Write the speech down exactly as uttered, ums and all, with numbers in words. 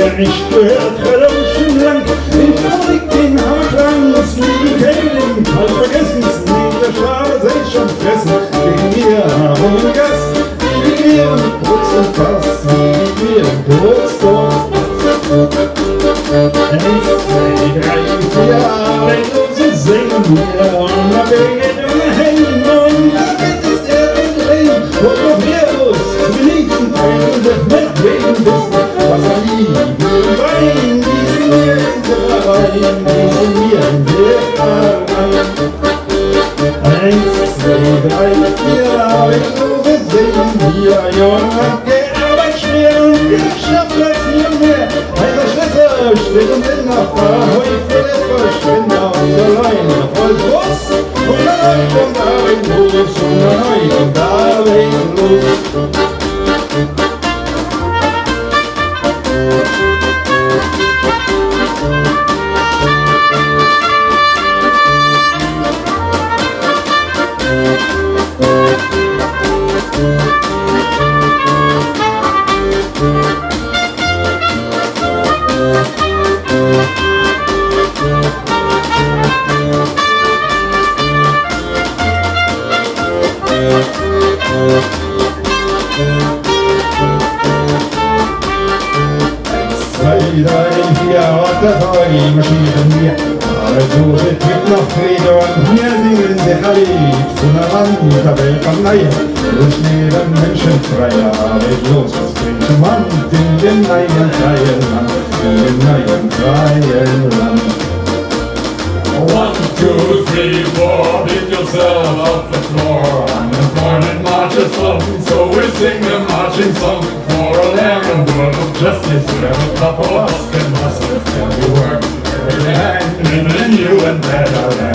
wer nicht gehört, hört schon lang. Den Fabrik, den Hammerklang, das lieben Käling, halt vergessen, nicht der Schade, seid schon fressen. Wegen mir haben wir Gast, wegen mir und Brutz und Pass, wegen mir und Brutz dort. Eins, zwei, drei, vier, Arbeitslose singen wir und da beginnt wir hängen und damit ist er entdrehen. Und noch mehr los, wir liegen ein, doch nicht wegen Wissen, was er liebt. Wein, die sind mir in der Verein, die sind mir in der Verein. Eins, zwei, drei, vier, Arbeitslose singen wir, Junge, die Arbeit schwer und Wirtschaft bleibt hier mehr. Heißer Schlösser steht uns in der Fahrheu für den Verschwinder und allein voll Brust. Und dann kommt Arbeit los, und dann kommt Arbeit los. Zwei, drei, vier, drei marschieren wir. Also sind wir noch Friede und wir singen sehr lieb. Zu einer Wand der Welt von Neue. Und leben Menschen freier, arbeitslos. Was bringt man in dem neuen freien Land? In dem neuen freien Land. One, two, three, four, hit yourself off the floor. Unemployment marches on, so we sing a marching song for a land and world of justice. Where a couple of us can hustle, can we work every hand in a new and better land.